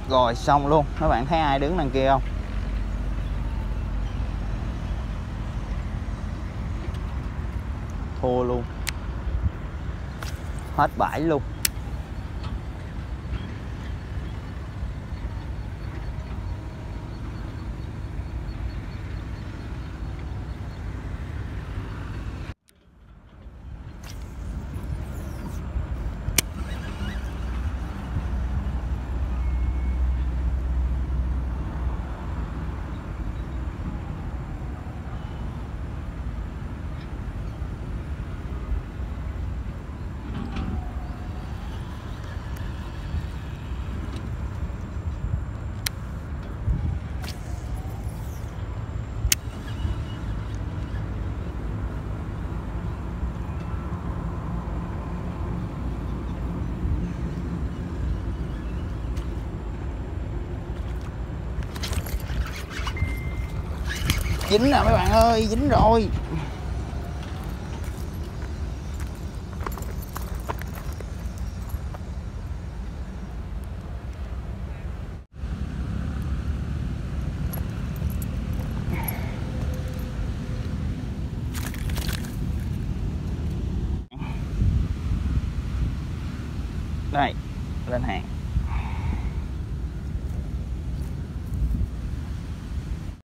Rồi xong luôn. Các bạn thấy ai đứng đằng kia không? Thua luôn. Hết bãi luôn. Dính nè mấy bạn ơi, dính rồi. Đây, lên hàng.